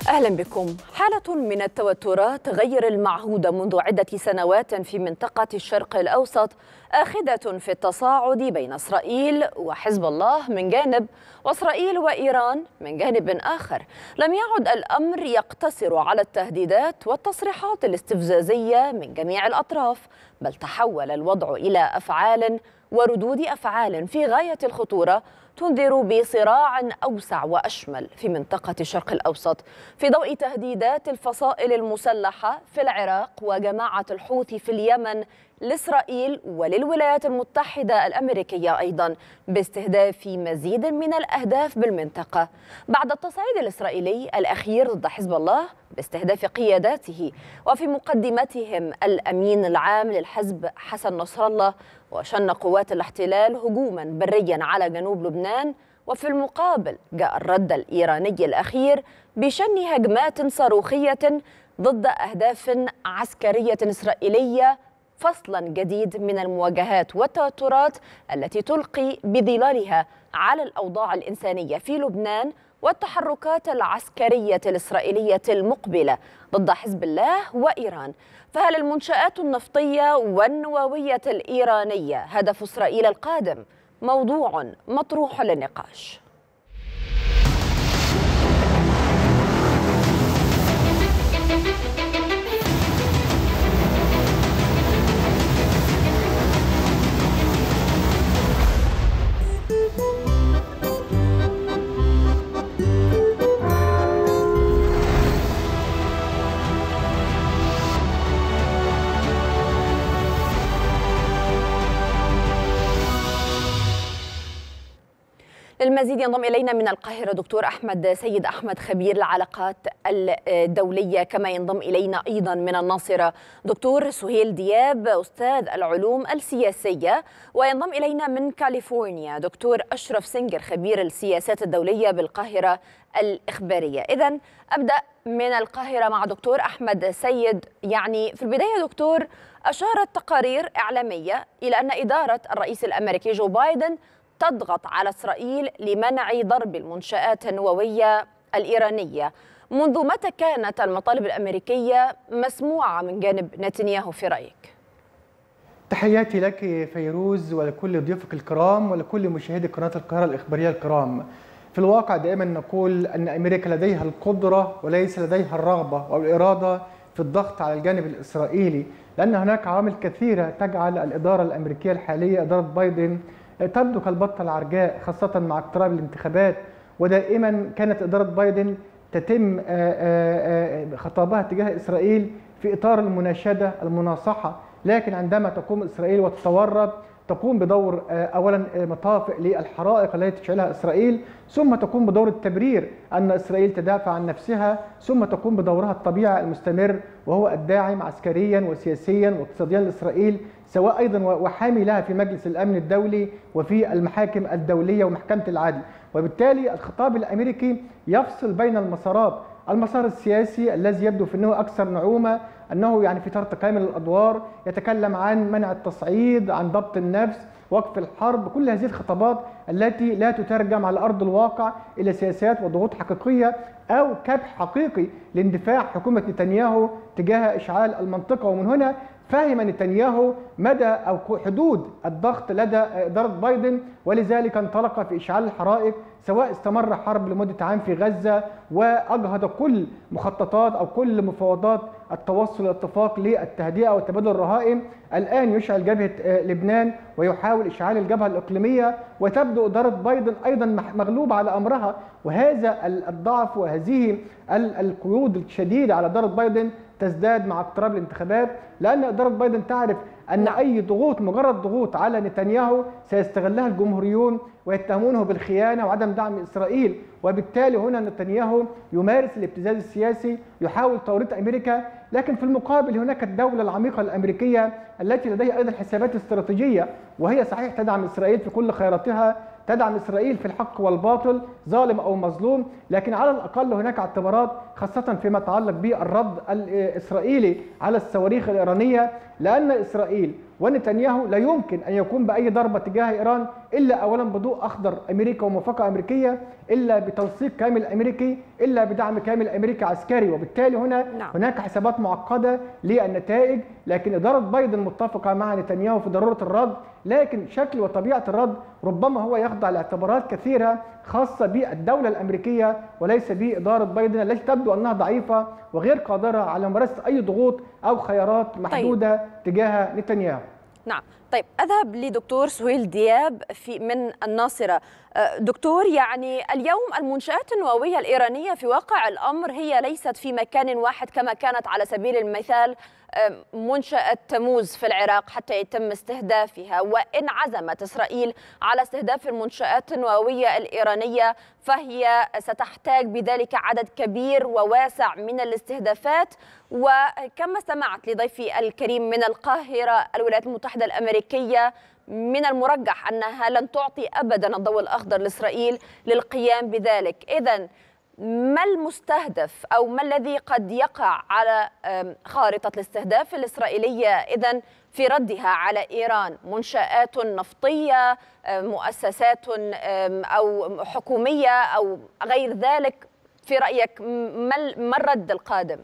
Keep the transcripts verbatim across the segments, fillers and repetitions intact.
أهلا بكم. حالة من التوترات غير المعهودة منذ عدة سنوات في منطقة الشرق الأوسط آخذة في التصاعد بين إسرائيل وحزب الله من جانب وإسرائيل وإيران من جانب آخر. لم يعد الأمر يقتصر على التهديدات والتصريحات الاستفزازية من جميع الأطراف، بل تحول الوضع إلى أفعال وردود أفعال في غاية الخطورة تنذر بصراع أوسع وأشمل في منطقة الشرق الأوسط في ضوء تهديدات الفصائل المسلحة في العراق وجماعة الحوثي في اليمن لإسرائيل وللولايات المتحدة الأمريكية أيضا باستهداف مزيد من الأهداف بالمنطقة بعد التصعيد الإسرائيلي الأخير ضد حزب الله باستهداف قياداته وفي مقدمتهم الأمين العام للحزب حسن نصر الله. وشن قوات الاحتلال هجوما بريا على جنوب لبنان، وفي المقابل جاء الرد الإيراني الأخير بشن هجمات صاروخية ضد أهداف عسكرية إسرائيلية، فصلا جديد من المواجهات والتوترات التي تلقي بظلالها على الأوضاع الإنسانية في لبنان والتحركات العسكرية الإسرائيلية المقبلة ضد حزب الله وإيران. فهل المنشآت النفطية والنووية الإيرانية هدف إسرائيل القادم؟ موضوع مطروح للنقاش. للمزيد ينضم إلينا من القاهرة دكتور أحمد سيد أحمد خبير العلاقات الدولية، كما ينضم إلينا أيضا من الناصرة دكتور سهيل دياب أستاذ العلوم السياسية، وينضم إلينا من كاليفورنيا دكتور أشرف سنجر خبير السياسات الدولية بالقاهرة الإخبارية. إذن أبدأ من القاهرة مع دكتور أحمد سيد. يعني في البداية دكتور، أشارت تقارير إعلامية إلى أن إدارة الرئيس الأمريكي جو بايدن تضغط على إسرائيل لمنع ضرب المنشآت النووية الإيرانية. منذ متى كانت المطالب الأمريكية مسموعة من جانب نتنياهو في رأيك؟ تحياتي لك فيروز ولكل ضيوفك الكرام ولكل مشاهدي قناة القاهرة الإخبارية الكرام. في الواقع دائما نقول أن أمريكا لديها القدرة وليس لديها الرغبة أو الإرادة في الضغط على الجانب الإسرائيلي، لأن هناك عوامل كثيرة تجعل الإدارة الأمريكية الحالية إدارة بايدن تبدو كالبطة العرجاء، خاصة مع اقتراب الانتخابات. ودائما كانت إدارة بايدن تتم خطابها تجاه إسرائيل في إطار المناشدة المناصحة، لكن عندما تقوم إسرائيل وتتورط تقوم بدور أولا مطافئ للحرائق التي تشعلها إسرائيل، ثم تقوم بدور التبرير أن إسرائيل تدافع عن نفسها، ثم تقوم بدورها الطبيعي المستمر وهو الداعم عسكريا وسياسيا واقتصاديا لإسرائيل، سواء أيضا وحامي لها في مجلس الأمن الدولي وفي المحاكم الدولية ومحكمة العدل. وبالتالي الخطاب الأمريكي يفصل بين المسارات، المسار السياسي الذي يبدو في أنه أكثر نعومة، أنه يعني في طرد كامل الأدوار، يتكلم عن منع التصعيد، عن ضبط النفس، وقف الحرب، كل هذه الخطابات التي لا تترجم على أرض الواقع إلى سياسات وضغوط حقيقية أو كبح حقيقي لاندفاع حكومة نتنياهو تجاه إشعال المنطقة. ومن هنا فهم نتنياهو مدى أو حدود الضغط لدى إدارة بايدن، ولذلك انطلق في إشعال الحرائق، سواء استمر حرب لمدة عام في غزة وأجهض كل مخططات أو كل مفاوضات التوصل لاتفاق للتهدئة وتبادل الرهائن، الآن يشعل جبهة لبنان ويحاول إشعال الجبهة الإقليمية، وتبدو إدارة بايدن أيضا مغلوبة على أمرها. وهذا الضعف وهذه القيود الشديدة على إدارة بايدن تزداد مع اقتراب الانتخابات، لأن إدارة بايدن تعرف أن أي ضغوط مجرد ضغوط على نتنياهو سيستغلها الجمهوريون ويتهمونه بالخيانة وعدم دعم إسرائيل. وبالتالي هنا نتنياهو يمارس الابتزاز السياسي، يحاول توريط أمريكا، لكن في المقابل هناك الدولة العميقة الأمريكية التي لديها أيضا حسابات استراتيجية، وهي صحيح تدعم إسرائيل في كل خيراتها، تدعم إسرائيل في الحق والباطل، ظالم أو مظلوم، لكن على الأقل هناك اعتبارات خاصة فيما يتعلق بالرد الإسرائيلي على الصواريخ الإيرانية، لأن إسرائيل ونتنياهو لا يمكن أن يقوم بأي ضربة تجاه إيران إلا أولا بضوء أخضر أمريكا وموافقة أمريكية، إلا بتوثيق كامل أمريكي، إلا بدعم كامل أمريكي عسكري. وبالتالي هنا نعم. هناك حسابات معقدة للنتائج، لكن إدارة بايدن متفقة مع نتنياهو في ضرورة الرد، لكن شكل وطبيعة الرد ربما هو يخضع لاعتبارات كثيرة خاصة بالدولة الأمريكية وليس بإدارة بايدن التي تبدو أنها ضعيفة وغير قادرة على ممارسة أي ضغوط أو خيارات محدودة طيب. تجاه نتنياهو. نعم، طيب أذهب لدكتور سهيل دياب في من الناصرة. دكتور، يعني اليوم المنشآت النووية الإيرانية في واقع الأمر هي ليست في مكان واحد كما كانت على سبيل المثال منشأة تموز في العراق حتى يتم استهدافها، وإن عزمت إسرائيل على استهداف المنشآت النووية الإيرانية فهي ستحتاج بذلك عدد كبير وواسع من الاستهدافات. وكما سمعت لضيفي الكريم من القاهرة الولايات المتحدة الأمريكية من المرجح أنها لن تعطي أبدا الضوء الأخضر لإسرائيل للقيام بذلك. إذن ما المستهدف أو ما الذي قد يقع على خارطة الاستهداف الإسرائيلية إذن في ردها على إيران؟ منشآت نفطية، مؤسسات أو حكومية أو غير ذلك؟ في رأيك ما الرد القادم؟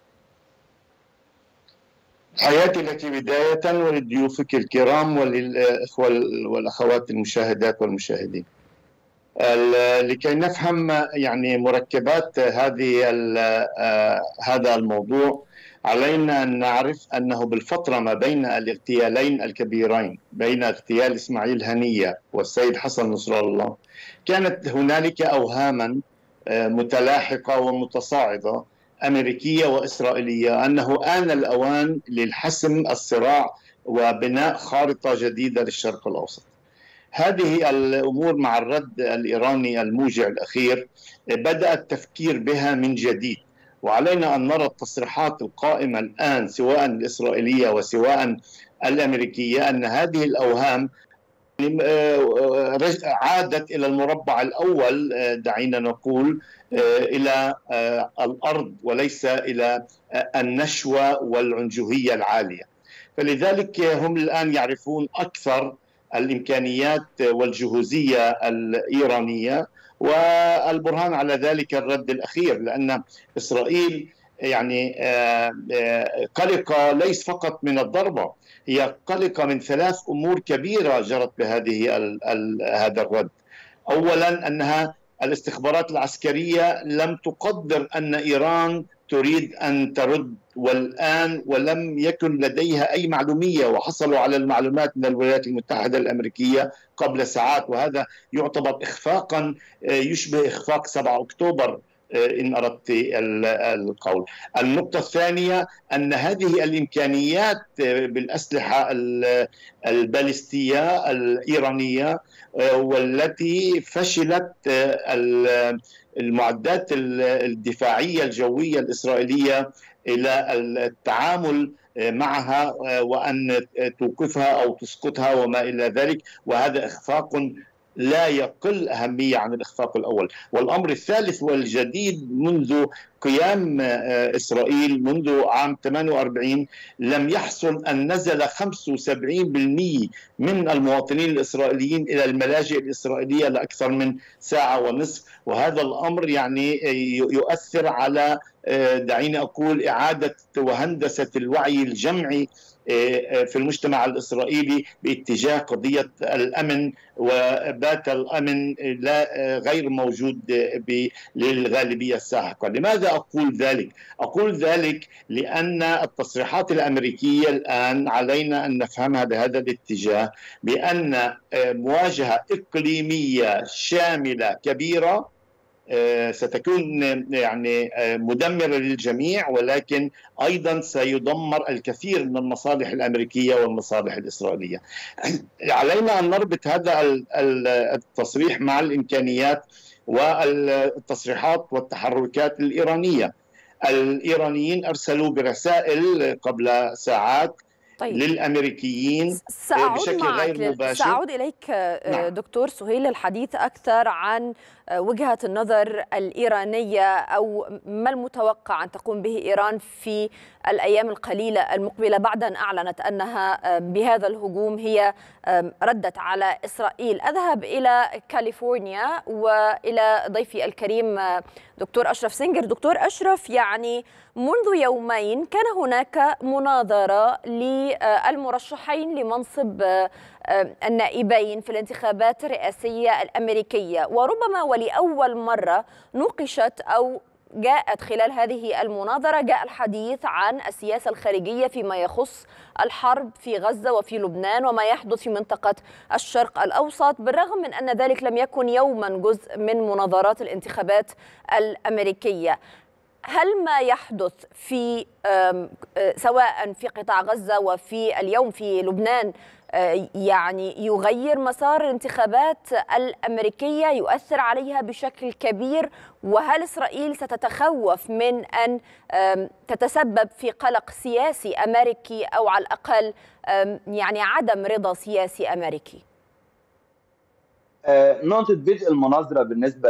حياتي لك بداية ولضيوفك الكرام وللإخوة والأخوات المشاهدات والمشاهدين. لكي نفهم يعني مركبات هذه هذا الموضوع، علينا أن نعرف أنه بالفترة ما بين الاغتيالين الكبيرين، بين اغتيال إسماعيل هنية والسيد حسن نصر الله، كانت هنالك أوهاما متلاحقة ومتصاعدة أمريكية وإسرائيلية أنه آن الأوان للحسم الصراع وبناء خارطة جديدة للشرق الأوسط. هذه الأمور مع الرد الإيراني الموجع الأخير بدأ التفكير بها من جديد، وعلينا أن نرى التصريحات القائمة الآن سواء الإسرائيلية وسواء الأمريكية أن هذه الأوهام عادت إلى المربع الأول، دعينا نقول إلى الأرض وليس إلى النشوة والعنجهية العالية. فلذلك هم الآن يعرفون أكثر الإمكانيات والجهوزية الإيرانية، والبرهان على ذلك الرد الأخير، لأن إسرائيل يعني قلقة ليس فقط من الضربة، هي قلقة من ثلاث أمور كبيرة جرت بهذه ال ال هذا الرد. أولا أنها الاستخبارات العسكرية لم تقدر أن إيران تريد أن ترد، والآن ولم يكن لديها أي معلومية، وحصلوا على المعلومات من الولايات المتحدة الأمريكية قبل ساعات، وهذا يعتبر إخفاقا يشبه إخفاق سبعة أكتوبر إن أردت القول. النقطة الثانية أن هذه الإمكانيات بالأسلحة البالستية الإيرانية والتي فشلت المعدات الدفاعية الجوية الإسرائيلية إلى التعامل معها وأن توقفها أو تسقطها وما إلى ذلك، وهذا إخفاق لا يقل أهمية عن الإخفاق الأول. والأمر الثالث والجديد منذ قيام إسرائيل منذ عام ثمانية وأربعين لم يحصل أن نزل خمسة وسبعين بالمئة من المواطنين الإسرائيليين إلى الملاجئ الإسرائيلية لأكثر من ساعة ونصف، وهذا الأمر يعني يؤثر على دعيني أقول إعادة وهندسة الوعي الجمعي في المجتمع الإسرائيلي باتجاه قضية الأمن، وبات الأمن لا غير موجود للغالبية الساحقة. لماذا أقول ذلك؟ أقول ذلك لأن التصريحات الأمريكية الآن علينا أن نفهمها بهذا الاتجاه، بأن مواجهة إقليمية شاملة كبيرة ستكون يعني مدمرة للجميع، ولكن أيضا سيدمر الكثير من المصالح الأمريكية والمصالح الإسرائيلية. علينا أن نربط هذا التصريح مع الإمكانيات والتصريحات والتحركات الإيرانية. الإيرانيين أرسلوا برسائل قبل ساعات طيب. للأمريكيين بشكل غير مباشر. سأعود إليك نعم. دكتور سهيل للحديث أكثر عن وجهة النظر الإيرانية أو ما المتوقع أن تقوم به إيران في الأيام القليلة المقبلة بعد أن أعلنت أنها بهذا الهجوم هي ردت على إسرائيل. أذهب إلى كاليفورنيا وإلى ضيفي الكريم دكتور أشرف سنجر. دكتور أشرف، يعني منذ يومين كان هناك مناظرة للمرشحين لمنصب النائبين في الانتخابات الرئاسية الأمريكية، وربما ولأول مرة نوقشت أو جاءت خلال هذه المناظرة جاء الحديث عن السياسة الخارجية فيما يخص الحرب في غزة وفي لبنان وما يحدث في منطقة الشرق الأوسط، بالرغم من أن ذلك لم يكن يوما جزء من مناظرات الانتخابات الأمريكية. هل ما يحدث في سواء في قطاع غزة وفي اليوم في لبنان يعني يغير مسار الانتخابات الأمريكية، يؤثر عليها بشكل كبير؟ وهل إسرائيل ستتخوف من أن تتسبب في قلق سياسي أمريكي أو على الأقل يعني عدم رضا سياسي أمريكي؟ نقطة بدء المناظرة بالنسبة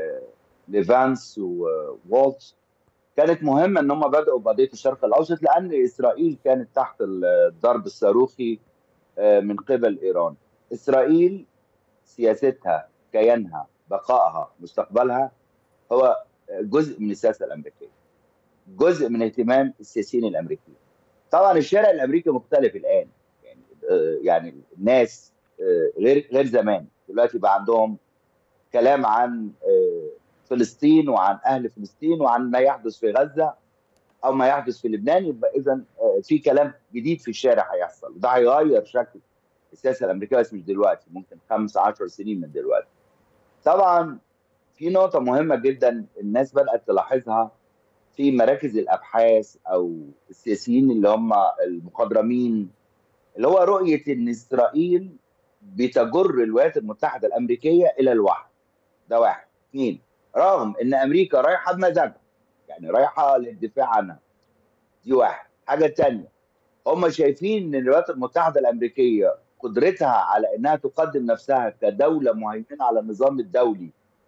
لفانس وولتز كانت مهمة ان هم بدأوا بقضية الشرق الأوسط، لأن إسرائيل كانت تحت الضرب الصاروخي من قبل إيران. إسرائيل سياستها، كيانها، بقائها، مستقبلها هو جزء من السياسة الأمريكية، جزء من اهتمام السياسيين الأمريكيين. طبعا الشارع الأمريكي مختلف الآن، يعني يعني الناس غير غير زمان. دلوقتي بقى عندهم كلام عن فلسطين وعن أهل فلسطين وعن ما يحدث في غزة أو ما يحدث في لبنان، يبقى إذا في كلام جديد في الشارع هيحصل، وده هيغير شكل السياسة الأمريكية، بس مش دلوقتي، ممكن خمس عشر سنين من دلوقتي. طبعا في نقطة مهمة جدا الناس بدأت تلاحظها في مراكز الأبحاث أو السياسيين اللي هم المخضرمين، اللي هو رؤية إن إسرائيل بتجر الولايات المتحدة الأمريكية إلى الوحد. ده واحد. اثنين، رغم إن أمريكا رايحة بمزاجها، يعني رايحة للدفاع عنها. دي واحد. حاجة تانية، هم شايفين إن الولايات المتحدة الأمريكية قدرتها على إنها تقدم نفسها كدولة مهيمنة على النظام الدولي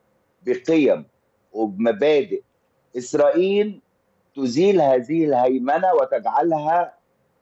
بقيم وبمبادئ إسرائيل تزيل هذه الهيمنة وتجعلها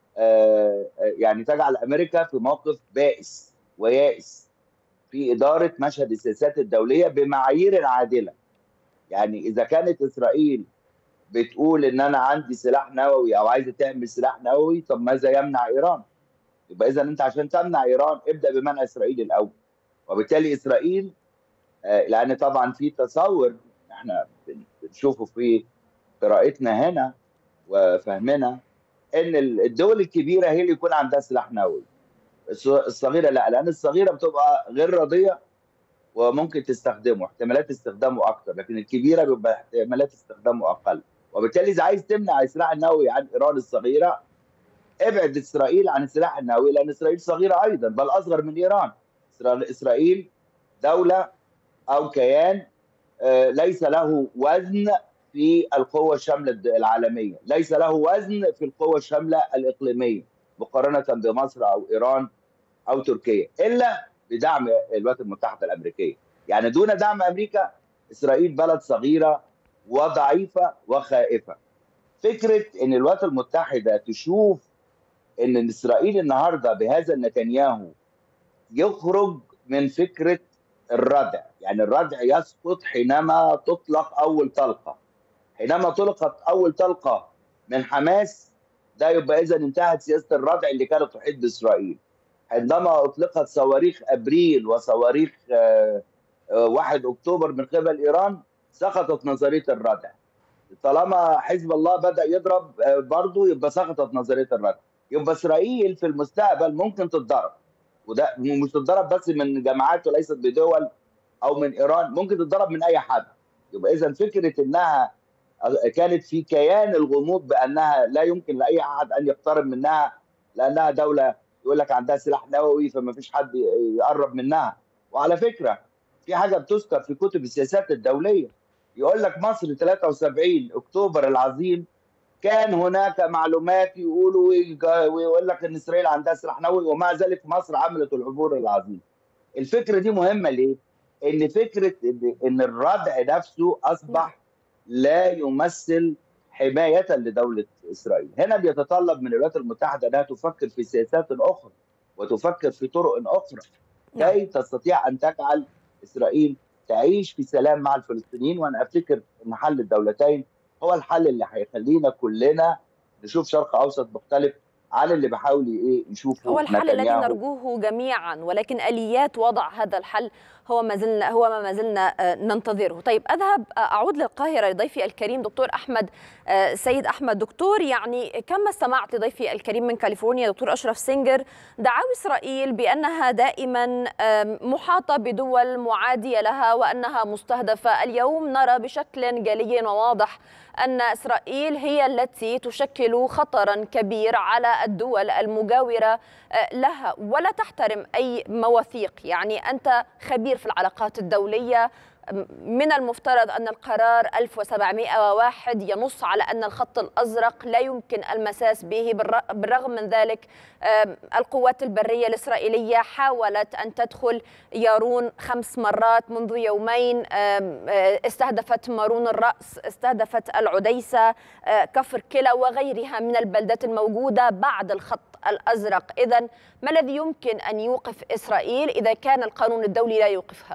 آه يعني تجعل أمريكا في موقف بائس ويائس في إدارة مشهد السياسات الدولية بمعايير عادلة. يعني إذا كانت إسرائيل بتقول إن أنا عندي سلاح نووي أو عايزة تعمل سلاح نووي، طب ماذا يمنع إيران؟ يبقى إذا أنت عشان تمنع إيران ابدأ بمنع إسرائيل الأول. وبالتالي إسرائيل آه لأن طبعا في تصور إحنا بنشوفه في قراءتنا هنا وفهمنا إن الدول الكبيرة هي اللي يكون عندها سلاح نووي، الصغيرة لا، لأن الصغيرة بتبقى غير راضية وممكن تستخدمه، احتمالات استخدامه أكتر، لكن الكبيرة بيبقى احتمالات استخدامه أقل. وبالتالي إذا عايز تمنع السلاح النووي عن إيران الصغيرة، ابعد إسرائيل عن السلاح النووي، لأن إسرائيل صغيرة أيضا بل أصغر من إيران. إسرائيل دولة أو كيان ليس له وزن في القوة الشاملة العالمية، ليس له وزن في القوة الشاملة الإقليمية مقارنة بمصر أو إيران أو تركيا، إلا بدعم الولايات المتحدة الأمريكية. يعني دون دعم أمريكا إسرائيل بلد صغيرة وضعيفة وخائفة. فكرة أن الولايات المتحدة تشوف أن إسرائيل النهاردة بهذا نتنياهو يخرج من فكرة الردع، يعني الردع يسقط حينما تطلق أول طلقة. حينما طلقت أول طلقة من حماس، ده يبقى إذا انتهت سياسة الردع اللي كانت تحيط بإسرائيل. عندما أطلقت صواريخ أبريل وصواريخ واحد أكتوبر من قبل إيران، سقطت نظرية الردع. طالما حزب الله بدأ يضرب برضه، يبقى سقطت نظرية الردع. يبقى إسرائيل في المستقبل ممكن تتضرب، وده مش تتضرب بس من جماعات وليست بدول أو من إيران، ممكن تتضرب من أي حد. يبقى إذا فكرة إنها كانت في كيان الغموض بأنها لا يمكن لأي أحد أن يقترب منها لأنها دولة يقول لك عندها سلاح نووي فما فيش حد يقرب منها. وعلى فكرة في حاجة بتذكر في كتب السياسات الدولية، يقول لك مصر ثلاثة وسبعين أكتوبر العظيم كان هناك معلومات يقولوا ويقول لك ان اسرائيل عندها سلاح نووي، ومع ذلك مصر عملت العبور العظيم. الفكره دي مهمه ليه؟ ان فكره ان الردع نفسه اصبح لا يمثل حمايه لدوله اسرائيل. هنا بيتطلب من الولايات المتحده انها تفكر في سياسات اخرى وتفكر في طرق اخرى كي تستطيع ان تجعل اسرائيل تعيش في سلام مع الفلسطينيين. وانا افتكر ان حل الدولتين هو الحل اللي هيخلينا كلنا نشوف شرق اوسط مختلف عن اللي بحاول ايه نشوفه. هو الحل الذي نرجوه جميعا، ولكن اليات وضع هذا الحل هو ما زلنا هو ما زلنا ننتظره. طيب اذهب اعود للقاهره لضيفي الكريم دكتور احمد سيد احمد. دكتور، يعني كما استمعت لضيفي الكريم من كاليفورنيا دكتور اشرف سينجر دعاوى اسرائيل بانها دائما محاطه بدول معاديه لها وانها مستهدفه. اليوم نرى بشكل جلي وواضح أن إسرائيل هي التي تشكل خطرا كبير على الدول المجاورة لها ولا تحترم أي مواثيق. يعني أنت خبير في العلاقات الدولية، من المفترض أن القرار ألف وسبعمائة وواحد ينص على أن الخط الأزرق لا يمكن المساس به. بالرغم من ذلك القوات البرية الإسرائيلية حاولت أن تدخل يارون خمس مرات منذ يومين، استهدفت مارون الرأس، استهدفت العديسة، كفر كلا وغيرها من البلدات الموجودة بعد الخط الأزرق. إذن ما الذي يمكن أن يوقف إسرائيل إذا كان القانون الدولي لا يوقفها؟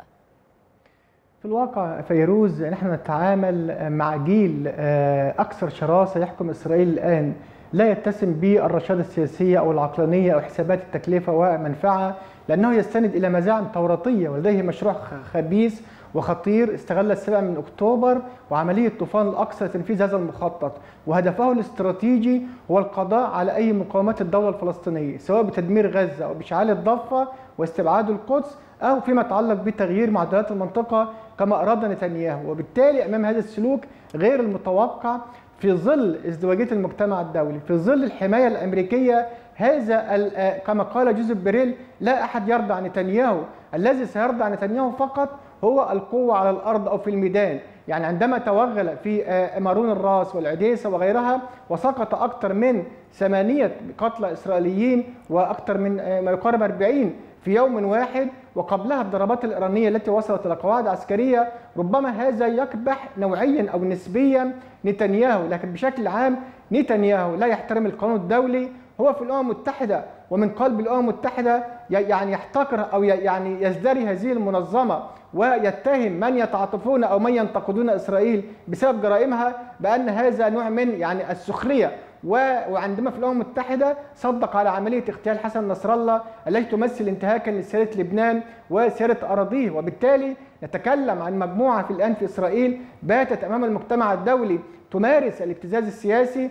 في الواقع فيروز نحن نتعامل مع جيل أكثر شراسة يحكم إسرائيل الآن، لا يتسم بالرشادة السياسية أو العقلانية أو حسابات التكلفة ومنفعة، لأنه يستند إلى مزاعم توراتية ولديه مشروع خبيث وخطير استغل السابع من أكتوبر وعملية طوفان الأقصى لتنفيذ هذا المخطط، وهدفه الاستراتيجي هو القضاء على أي مقاومات الدولة الفلسطينية، سواء بتدمير غزة أو بإشعال الضفة واستبعاد القدس أو فيما يتعلق بتغيير معدلات المنطقة كما أراد نتنياهو. وبالتالي أمام هذا السلوك غير المتوقع في ظل ازدواجية المجتمع الدولي، في ظل الحماية الأمريكية، هذا كما قال جوزيف بوريل لا أحد يرضى نتنياهو، الذي سيرضى نتنياهو فقط هو القوة على الأرض أو في الميدان. يعني عندما توغل في مارون الراس والعديسة وغيرها وسقط أكثر من ثمانية قتلى إسرائيليين وأكثر من ما يقارب أربعين في يوم واحد، وقبلها الضربات الإيرانية التي وصلت إلى قواعد عسكرية، ربما هذا يكبح نوعيا أو نسبيا نتنياهو، لكن بشكل عام نتنياهو لا يحترم القانون الدولي. هو في الأمم المتحدة ومن قلب الأمم المتحدة يعني يحتقر أو يعني يزدري هذه المنظمة ويتهم من يتعاطفون أو من ينتقدون إسرائيل بسبب جرائمها بأن هذا نوع من يعني السخرية. وعندما في الأمم المتحدة صدق على عملية اغتيال حسن نصر الله التي تمثل انتهاكا لسيادة لبنان وسيادة أراضيه. وبالتالي نتكلم عن مجموعة في الآن في إسرائيل باتت أمام المجتمع الدولي تمارس الابتزاز السياسي،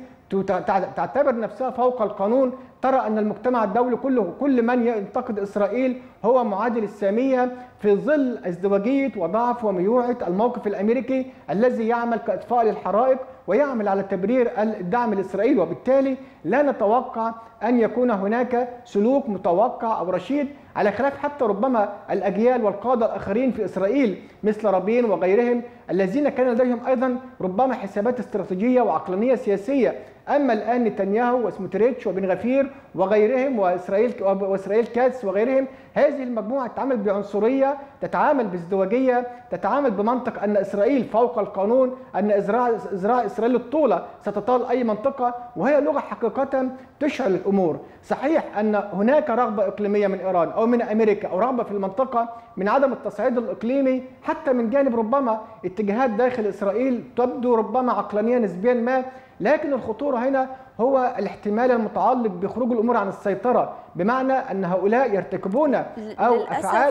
تعتبر نفسها فوق القانون، ترى أن المجتمع الدولي كله كل من ينتقد إسرائيل هو معادل السامية، في ظل ازدواجية وضعف وميوعة الموقف الأمريكي الذي يعمل كإطفاء للحرائق ويعمل على تبرير الدعم لإسرائيل. وبالتالي لا نتوقع أن يكون هناك سلوك متوقع أو رشيد، على خلاف حتى ربما الأجيال والقادة الآخرين في إسرائيل مثل رابين وغيرهم الذين كان لديهم أيضا ربما حسابات استراتيجية وعقلانية سياسية. أما الآن نتنياهو وسموتريتش وبن غفير وغيرهم وإسرائيل وإسرائيل كاتس وغيرهم، هذه المجموعة تتعامل بعنصرية، تتعامل بازدواجية، تتعامل بمنطق أن إسرائيل فوق القانون، أن إزراع إزراع إسرائيل الطولة ستطال أي منطقة، وهي لغة حقيقة تشعل الأمور. صحيح أن هناك رغبة إقليمية من إيران أو من أمريكا أو رغبة في المنطقة من عدم التصعيد الإقليمي، حتى من جانب ربما اتجاهات داخل إسرائيل تبدو ربما عقلانية نسبيا ما، لكن الخطورة هنا هو الاحتمال المتعلق بخروج الأمور عن السيطرة، بمعنى أن هؤلاء يرتكبون أو للأسف أفعال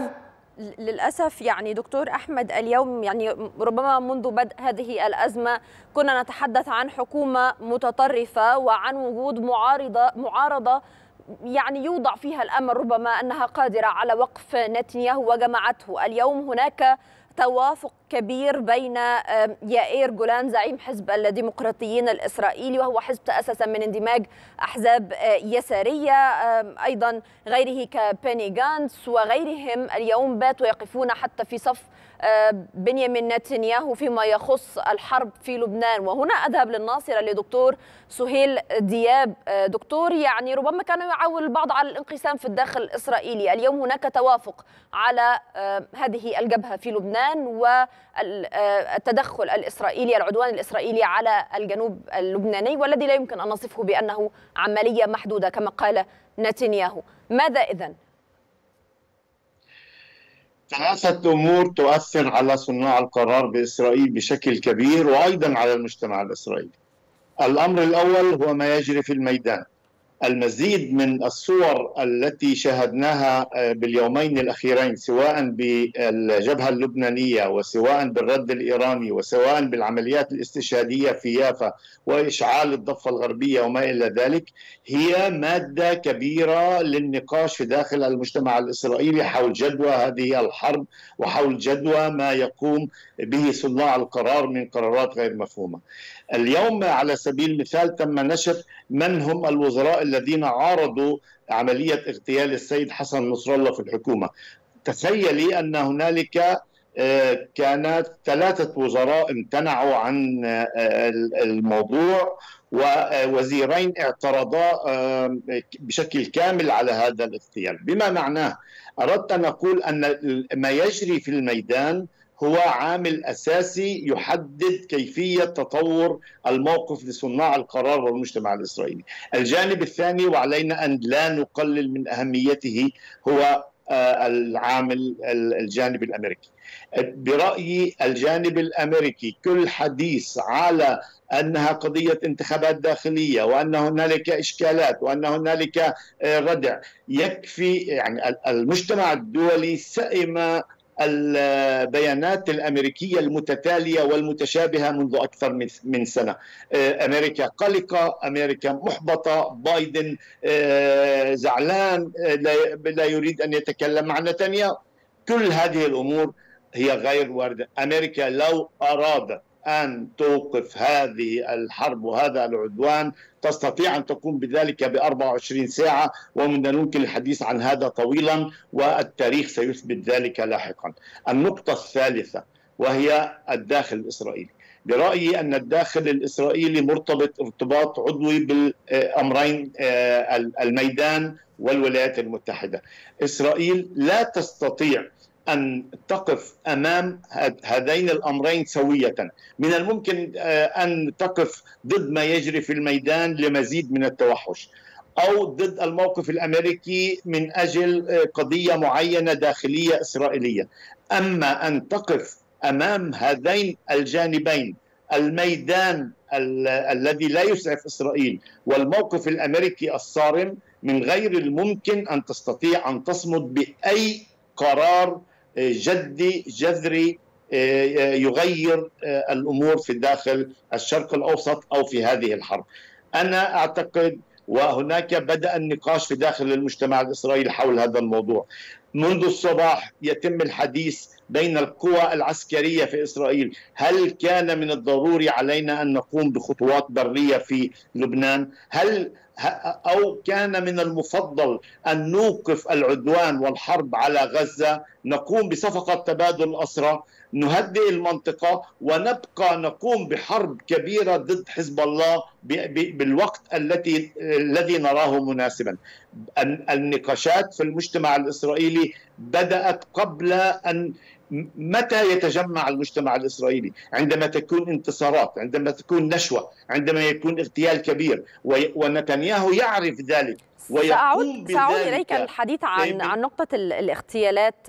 للأسف. يعني دكتور أحمد، اليوم يعني ربما منذ بدء هذه الأزمة كنا نتحدث عن حكومة متطرفة وعن وجود معارضة معارضة يعني يوضع فيها الأمل ربما أنها قادرة على وقف نتنياهو وجماعته. اليوم هناك توافق كبير بين يائير جولان زعيم حزب الديمقراطيين الإسرائيلي، وهو حزب تأسس من اندماج أحزاب يسارية، أيضا غيره كبيني جانتس وغيرهم اليوم باتوا يقفون حتى في صف بنيامين نتنياهو فيما يخص الحرب في لبنان. وهنا أذهب للناصرة لدكتور سهيل دياب. دكتور، يعني ربما كانوا يعول البعض على الانقسام في الداخل الإسرائيلي، اليوم هناك توافق على هذه الجبهة في لبنان والتدخل الإسرائيلي، العدوان الإسرائيلي على الجنوب اللبناني، والذي لا يمكن أن نصفه بأنه عملية محدودة كما قال نتنياهو. ماذا إذن؟ ثلاثة أمور تؤثر على صناع القرار بإسرائيل بشكل كبير وأيضا على المجتمع الإسرائيلي. الأمر الأول هو ما يجري في الميدان. المزيد من الصور التي شاهدناها باليومين الأخيرين سواء بالجبهة اللبنانية وسواء بالرد الإيراني وسواء بالعمليات الاستشهادية في يافا وإشعال الضفة الغربية وما إلى ذلك هي مادة كبيرة للنقاش في داخل المجتمع الإسرائيلي حول جدوى هذه الحرب وحول جدوى ما يقوم به صناع القرار من قرارات غير مفهومة. اليوم على سبيل المثال تم نشر من هم الوزراء الذين عارضوا عملية اغتيال السيد حسن نصر الله في الحكومة. تخيلي أن هنالك كانت ثلاثة وزراء امتنعوا عن الموضوع ووزيرين اعترضا بشكل كامل على هذا الاغتيال، بما معناه أردت أن أقول أن ما يجري في الميدان هو عامل أساسي يحدد كيفية تطور الموقف لصناع القرار والمجتمع الإسرائيلي. الجانب الثاني وعلينا أن لا نقلل من أهميته هو العامل الجانب الأمريكي. برأيي الجانب الأمريكي كل حديث على أنها قضية انتخابات داخلية وأن هنالك إشكالات وأن هنالك ردع يكفي، يعني المجتمع الدولي سئم البيانات الأمريكية المتتالية والمتشابهة منذ أكثر من سنة. أمريكا قلقة، أمريكا محبطة، بايدن زعلان لا يريد أن يتكلم مع نتنياهو. كل هذه الأمور هي غير واردة. أمريكا لو أراد أن توقف هذه الحرب وهذا العدوان تستطيع أن تقوم بذلك ب أربع وعشرين ساعة، ومن الممكن الحديث عن هذا طويلا والتاريخ سيثبت ذلك لاحقا. النقطة الثالثة وهي الداخل الإسرائيلي. برأيي أن الداخل الإسرائيلي مرتبط ارتباط عضوي بالأمرين، الميدان والولايات المتحدة. إسرائيل لا تستطيع أن تقف أمام هذين الأمرين سوية. من الممكن أن تقف ضد ما يجري في الميدان لمزيد من التوحش، أو ضد الموقف الأمريكي من أجل قضية معينة داخلية إسرائيلية. أما أن تقف أمام هذين الجانبين، الميدان ال الذي لا يسعف إسرائيل والموقف الأمريكي الصارم، من غير الممكن أن تستطيع أن تصمد بأي قرار جدي جذري يغير الأمور في داخل الشرق الأوسط أو في هذه الحرب. أنا أعتقد وهناك بدأ النقاش في داخل المجتمع الإسرائيلي حول هذا الموضوع. منذ الصباح يتم الحديث بين القوى العسكرية في إسرائيل، هل كان من الضروري علينا أن نقوم بخطوات برية في لبنان؟ هل أو كان من المفضل أن نوقف العدوان والحرب على غزة، نقوم بصفقة تبادل أسرى، نهدئ المنطقة ونبقى نقوم بحرب كبيرة ضد حزب الله بالوقت التي الذي نراه مناسبا؟ النقاشات في المجتمع الإسرائيلي بدأت قبل أن متى يتجمع المجتمع الإسرائيلي؟ عندما تكون انتصارات، عندما تكون نشوة، عندما يكون اغتيال كبير، ونتنياهو يعرف ذلك ويقوم بذلك. سأعود إليك الحديث عن عن نقطة الاغتيالات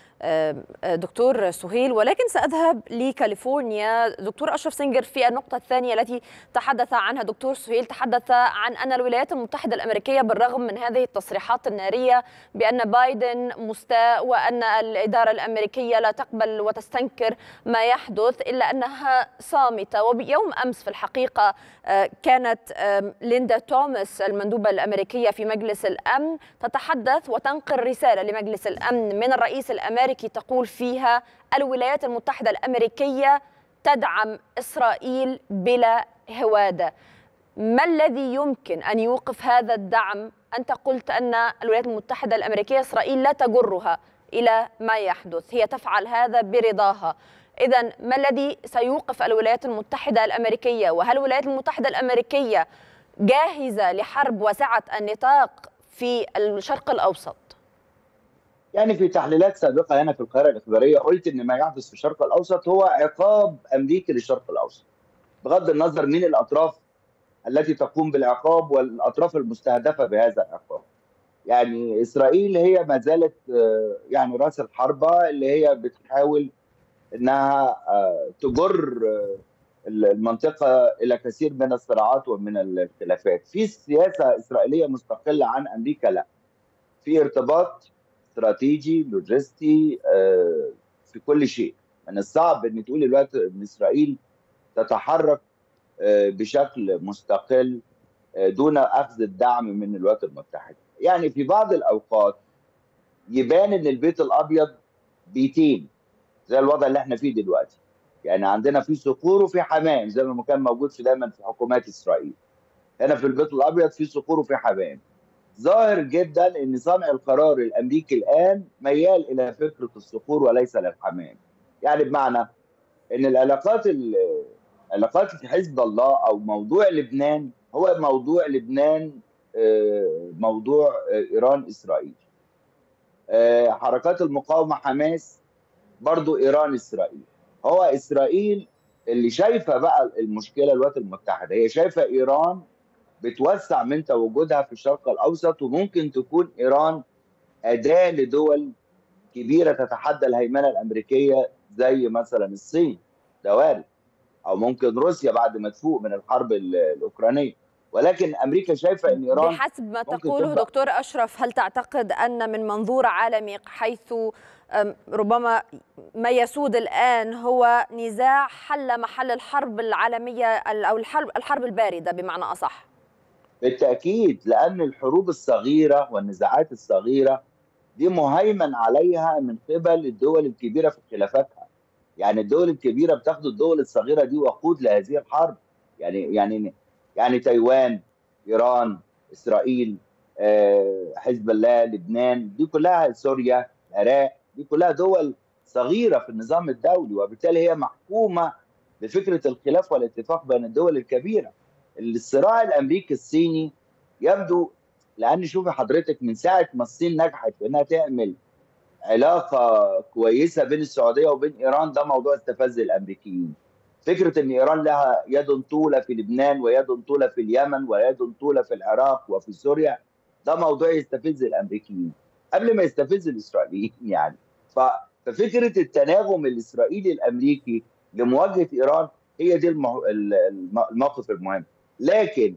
دكتور سهيل، ولكن سأذهب لكاليفورنيا. دكتور أشرف سنجر، في النقطة الثانية التي تحدث عنها دكتور سهيل تحدث عن أن الولايات المتحدة الأمريكية بالرغم من هذه التصريحات النارية بأن بايدن مستاء وأن الإدارة الأمريكية لا تقبل وتستنكر ما يحدث، إلا أنها صامتة. وبيوم أمس في الحقيقة كانت ليندا توماس المندوبة الأمريكية في مجلس الأمن تتحدث وتنقل رسالة لمجلس الأمن من الرئيس الأمريكي الأمريكي تقول فيها الولايات المتحدة الأمريكية تدعم إسرائيل بلا هوادة. ما الذي يمكن أن يوقف هذا الدعم؟ أنت قلت أن الولايات المتحدة الأمريكية إسرائيل لا تجرها إلى ما يحدث، هي تفعل هذا برضاها. إذن ما الذي سيوقف الولايات المتحدة الأمريكية؟ وهل الولايات المتحدة الأمريكية جاهزة لحرب واسعة النطاق في الشرق الأوسط؟ يعني في تحليلات سابقة هنا في القاهرة الإخبارية قلت إن ما يحدث في الشرق الأوسط هو عقاب أمريكي للشرق الأوسط، بغض النظر من الأطراف التي تقوم بالعقاب والأطراف المستهدفة بهذا العقاب. يعني إسرائيل هي ما زالت يعني رأس الحربة اللي هي بتحاول إنها تجر المنطقة إلى كثير من الصراعات ومن الخلافات. في سياسة إسرائيلية مستقلة عن أمريكا؟ لا، في ارتباط استراتيجي لوجستي في كل شيء. من الصعب ان تقول الوقت ان اسرائيل تتحرك بشكل مستقل دون اخذ الدعم من الولايات المتحده. يعني في بعض الاوقات يبان ان البيت الابيض بيتين زي الوضع اللي احنا فيه دلوقتي. يعني عندنا في صقور وفي حمام زي ما كان موجود في دايما في حكومات اسرائيل. هنا في البيت الابيض في صقور وفي حمام. ظاهر جدا ان صانع القرار الامريكي الان ميال الى فكره الصقور وليس للحمام. يعني بمعنى ان العلاقات علاقات حزب الله او موضوع لبنان هو موضوع لبنان، موضوع ايران اسرائيل. حركات المقاومه حماس برضو ايران اسرائيل. هو اسرائيل اللي شايفه بقى المشكله الولايات المتحده، هي شايفه ايران بتوسع من تواجدها في الشرق الأوسط، وممكن تكون إيران أداة لدول كبيرة تتحدى الهيمنة الأمريكية زي مثلا الصين، ده وارد، أو ممكن روسيا بعد ما تفوق من الحرب الأوكرانية. ولكن أمريكا شايفة أن إيران بحسب ما تقوله دكتور أشرف، هل تعتقد أن من منظور عالمي حيث ربما ما يسود الآن هو نزاع حل محل الحرب العالمية أو الحرب الحرب الباردة بمعنى أصح؟ بالتأكيد، لأن الحروب الصغيرة والنزاعات الصغيرة دي مهيمن عليها من قبل الدول الكبيرة في خلافاتها. يعني الدول الكبيرة بتاخد الدول الصغيرة دي وقود لهذه الحرب. يعني يعني يعني تايوان، إيران، إسرائيل، حزب الله، لبنان، دي كلها، سوريا، العراق، دي كلها دول صغيرة في النظام الدولي، وبالتالي هي محكومة بفكرة الخلاف والاتفاق بين الدول الكبيرة. الصراع الامريكي الصيني يبدو، لان شوفي حضرتك من ساعه ما الصين نجحت في انها تعمل علاقه كويسه بين السعوديه وبين ايران، ده موضوع استفز الامريكيين. فكره ان ايران لها يد طوله في لبنان ويد طوله في اليمن ويد طوله في العراق وفي سوريا، ده موضوع يستفز الامريكيين قبل ما يستفز الاسرائيليين. يعني ففكره التناغم الاسرائيلي الامريكي لمواجهه ايران هي دي الموقف المهم. لكن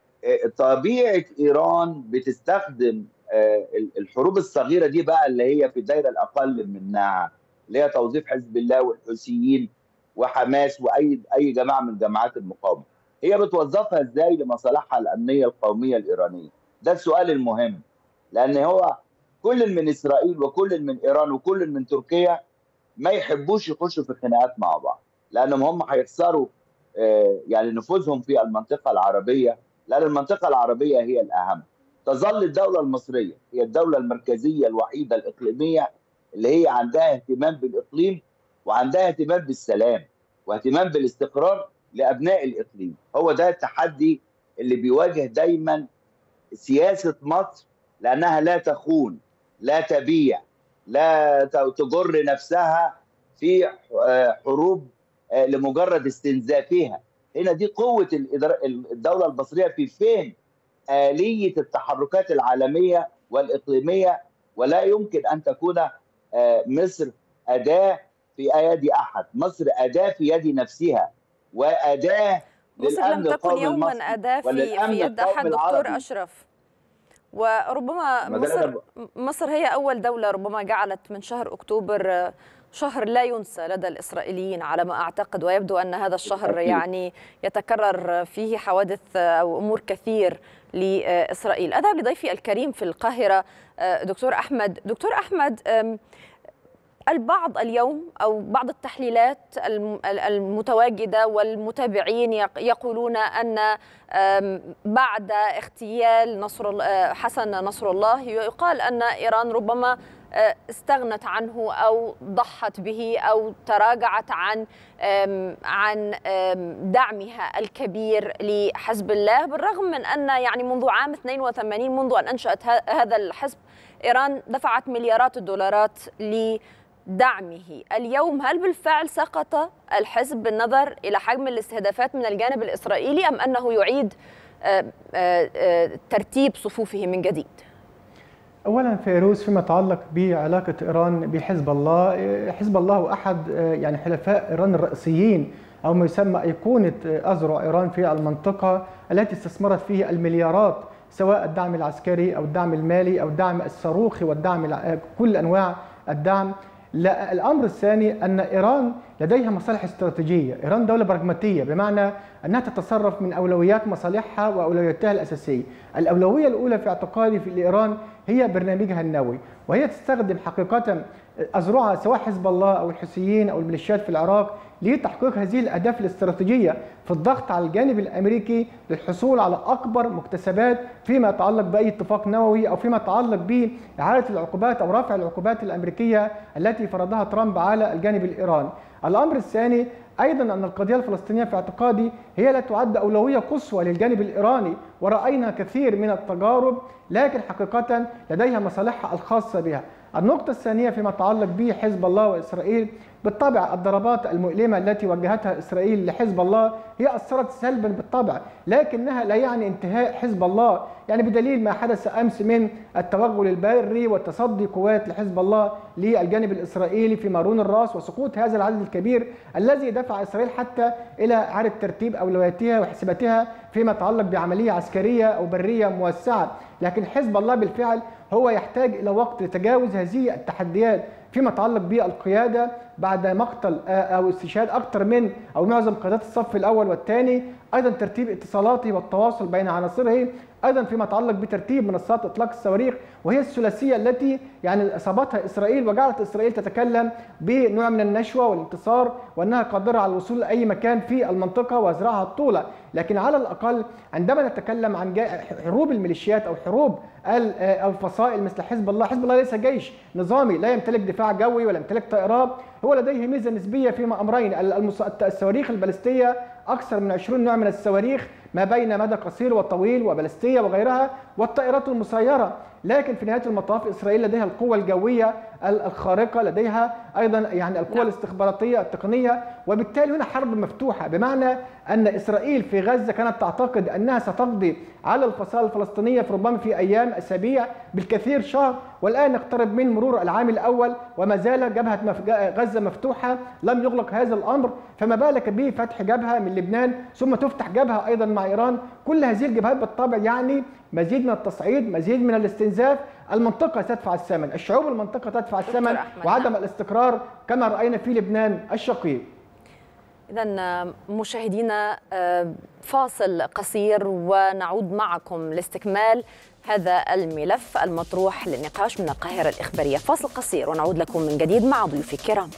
طبيعه ايران بتستخدم الحروب الصغيره دي بقى اللي هي في الدائره الاقل منها، اللي هي توظيف حزب الله والحوثيين وحماس واي اي جماعه من جماعات المقاومه. هي بتوظفها ازاي لمصالحها الامنيه القوميه الايرانيه؟ ده السؤال المهم. لان هو كل من اسرائيل وكل من ايران وكل من تركيا ما يحبوش يخشوا في خناقات مع بعض، لانهم هم هيخسروا يعني نفوذهم في المنطقه العربيه، لان المنطقه العربيه هي الاهم. تظل الدوله المصريه هي الدوله المركزيه الوحيده الاقليميه اللي هي عندها اهتمام بالاقليم وعندها اهتمام بالسلام واهتمام بالاستقرار لابناء الاقليم. هو ده التحدي اللي بيواجه دايما سياسه مصر، لانها لا تخون، لا تبيع، لا تجر نفسها في حروب لمجرد استنزافها. هنا دي قوه الدوله المصريه في فهم آلية التحركات العالمية والإقليمية، ولا يمكن أن تكون مصر أداة في يد أحد. مصر أداة في يد نفسها وأداة مصر لم تكن يوما أداة في, في يد أحد دكتور أشرف. وربما مصر, مصر هي أول دولة ربما جعلت من شهر أكتوبر شهر لا ينسى لدى الإسرائيليين على ما أعتقد، ويبدو أن هذا الشهر يعني يتكرر فيه حوادث أو أمور كثير لإسرائيل. أذهب لضيفي الكريم في القاهرة دكتور أحمد. دكتور أحمد، البعض اليوم أو بعض التحليلات المتواجدة والمتابعين يقولون أن بعد اغتيال نصر حسن نصر الله يقال أن إيران ربما استغنت عنه أو ضحت به أو تراجعت عن عن دعمها الكبير لحزب الله، بالرغم من أن يعني منذ عام اثنين وثمانين منذ أن أنشأت هذا الحزب إيران دفعت مليارات الدولارات لدعمه. اليوم هل بالفعل سقط الحزب بالنظر إلى حجم الاستهدافات من الجانب الإسرائيلي، أم أنه يعيد ترتيب صفوفه من جديد؟ اولا فيروز، فيما يتعلق بعلاقه ايران بحزب الله، حزب الله هو احد يعني حلفاء ايران الرئيسيين او ما يسمى ايقونه اذرع ايران في المنطقه التي استثمرت فيه المليارات، سواء الدعم العسكري او الدعم المالي او الدعم الصاروخي والدعم كل انواع الدعم. لا، الامر الثاني ان ايران لديها مصالح استراتيجيه، ايران دوله براغماتيه بمعنى انها تتصرف من اولويات مصالحها واولوياتها الاساسيه. الاولويه الاولى في اعتقادي في ايران هي برنامجها النووي، وهي تستخدم حقيقه اذرعها سواء حزب الله او الحوثيين او الميليشيات في العراق لتحقيق هذه الاهداف الاستراتيجيه في الضغط على الجانب الامريكي للحصول على اكبر مكتسبات فيما يتعلق باي اتفاق نووي او فيما يتعلق باعاده العقوبات او رفع العقوبات الامريكيه التي فرضها ترامب على الجانب الايراني. الامر الثاني ايضا ان القضيه الفلسطينيه في اعتقادي هي لا تعد اولويه قصوى للجانب الايراني، وراينا كثير من التجارب لكن حقيقه لديها مصالحها الخاصه بها. النقطه الثانيه فيما يتعلق بحزب الله واسرائيل، بالطبع الضربات المؤلمه التي وجهتها اسرائيل لحزب الله هي اثرت سلبا بالطبع، لكنها لا يعني انتهاء حزب الله، يعني بدليل ما حدث امس من التوغل البري والتصدي قوات لحزب الله للجانب الاسرائيلي في مارون الراس وسقوط هذا العدد الكبير الذي دفع اسرائيل حتى الى اعاده ترتيب اولوياتها وحساباتها فيما يتعلق بعمليه عسكريه او بريه موسعه. لكن حزب الله بالفعل هو يحتاج الى وقت لتجاوز هذه التحديات فيما يتعلق بالقياده بعد مقتل او استشهاد اكثر من او معظم قيادات الصف الاول والثاني، ايضا ترتيب اتصالاته والتواصل بين عناصره، ايضا فيما يتعلق بترتيب منصات اطلاق الصواريخ، وهي الثلاثيه التي يعني اصابتها اسرائيل وجعلت اسرائيل تتكلم بنوع من النشوه والانتصار وانها قادره على الوصول لاي مكان في المنطقه وزراعها الطوله. لكن على الاقل عندما نتكلم عن حروب الميليشيات او حروب او الفصائل مثل حزب الله، حزب الله ليس جيش نظامي، لا يمتلك دفاع جوي ولا يمتلك طائرات، هو لديه ميزه نسبيه فيما امرين: الصواريخ البالستيه اكثر من عشرين نوع من الصواريخ ما بين مدى قصير وطويل وبالستيه وغيرها، والطائرات المسيره. لكن في نهايه المطاف اسرائيل لديها القوه الجويه الخارقه، لديها ايضا يعني القوه الاستخباراتيه التقنيه، وبالتالي هنا حرب مفتوحه، بمعنى ان اسرائيل في غزه كانت تعتقد انها ستقضي على الفصائل الفلسطينيه في ربما في ايام اسابيع بالكثير شهر، والان نقترب من مرور العام الاول وما زال جبهه غزه مفتوحه، لم يغلق هذا الامر، فما بالك بفتح جبهه من لبنان ثم تفتح جبهه ايضا مع ايران. كل هذه الجبهات بالطبع يعني مزيد من التصعيد، مزيد من الاستنزاف، المنطقه تدفع الثمن، الشعوب المنطقه تدفع الثمن، وعدم الاستقرار كما راينا في لبنان الشقيق. إذا مشاهدينا فاصل قصير ونعود معكم لاستكمال هذا الملف المطروح للنقاش من القاهرة الإخبارية. فاصل قصير ونعود لكم من جديد مع ضيوفي الكرام.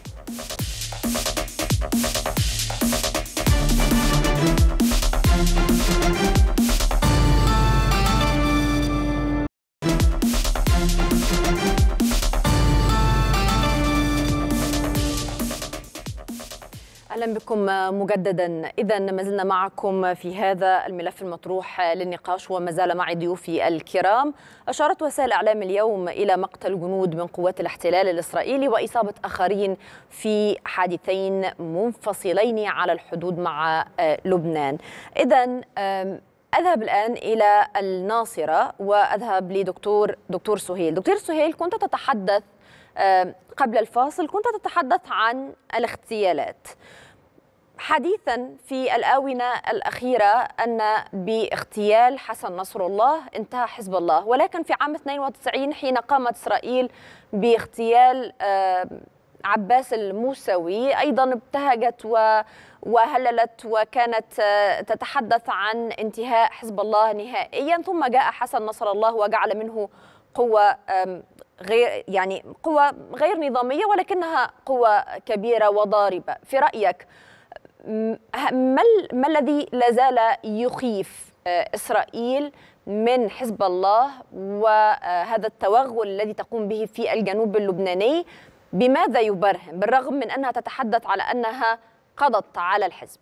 أهلا بكم مجددا. إذا ما زلنا معكم في هذا الملف المطروح للنقاش وما زال معي ضيوفي الكرام. أشارت وسائل إعلام اليوم إلى مقتل جنود من قوات الاحتلال الإسرائيلي وإصابة آخرين في حادثين منفصلين على الحدود مع لبنان. إذا أذهب الآن إلى الناصرة وأذهب لدكتور دكتور سهيل. دكتور سهيل، كنت تتحدث قبل الفاصل كنت تتحدث عن الاغتيالات، حديثا في الآونة الأخيرة أن باغتيال حسن نصر الله انتهى حزب الله، ولكن في عام اثنين وتسعين حين قامت إسرائيل باغتيال عباس الموسوي أيضا ابتهجت وهللت وكانت تتحدث عن انتهاء حزب الله نهائيا، ثم جاء حسن نصر الله وجعل منه قوة غير يعني قوة غير نظامية ولكنها قوة كبيرة وضاربة. في رأيك ما ما الذي لا زال يخيف إسرائيل من حزب الله وهذا التوغل الذي تقوم به في الجنوب اللبناني؟ بماذا يبرهن بالرغم من أنها تتحدث على أنها قضت على الحزب؟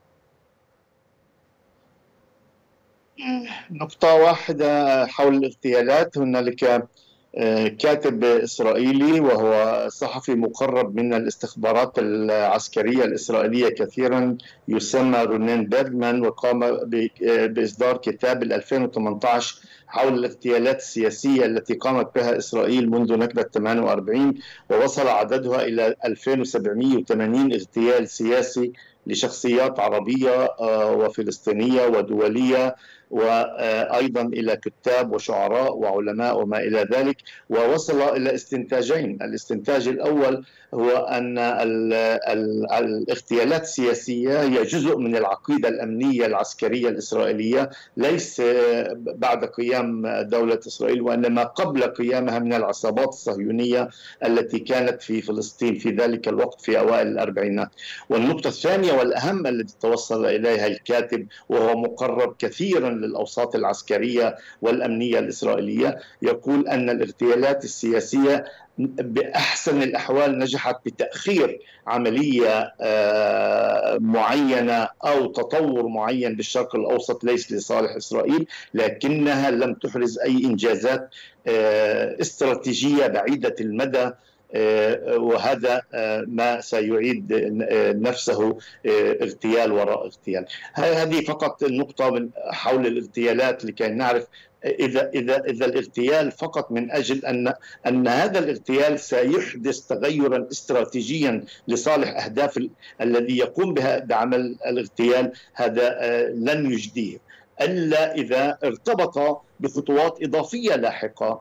نقطة واحدة حول الاغتيالات. هنالك كاتب إسرائيلي وهو صحفي مقرب من الاستخبارات العسكرية الإسرائيلية كثيرا، يسمى رونين بيرغمان، وقام بإصدار كتاب ألفين وثمانية عشر حول الاغتيالات السياسية التي قامت بها إسرائيل منذ نكبة ثمانية وأربعين، ووصل عددها إلى ألفين وسبعمئة وثمانين اغتيال سياسي لشخصيات عربية وفلسطينية ودولية، وأيضا إلى كتاب وشعراء وعلماء وما إلى ذلك. ووصل إلى استنتاجين. الاستنتاج الأول هو أن الاغتيالات السياسية هي جزء من العقيدة الأمنية العسكرية الإسرائيلية، ليس بعد قيام دولة إسرائيل وإنما قبل قيامها من العصابات الصهيونية التي كانت في فلسطين في ذلك الوقت في أوائل الأربعينات. والنقطة الثانية والأهم التي توصل إليها الكاتب، وهو مقرب كثيرا للأوساط العسكرية والأمنية الإسرائيلية، يقول أن الاغتيالات السياسية بأحسن الأحوال نجحت بتأخير عملية معينة أو تطور معين بالشرق الأوسط ليس لصالح إسرائيل، لكنها لم تحرز أي إنجازات استراتيجية بعيدة المدى، وهذا ما سيعيد نفسه اغتيال وراء اغتيال. هذه فقط النقطة من حول الاغتيالات لكي نعرف إذا إذا إذا الاغتيال فقط من أجل أن أن هذا الاغتيال سيحدث تغيرا استراتيجيا لصالح أهداف الذي يقوم بها بعمل الاغتيال، هذا لن يجديه إلا إذا ارتبط بخطوات إضافية لاحقة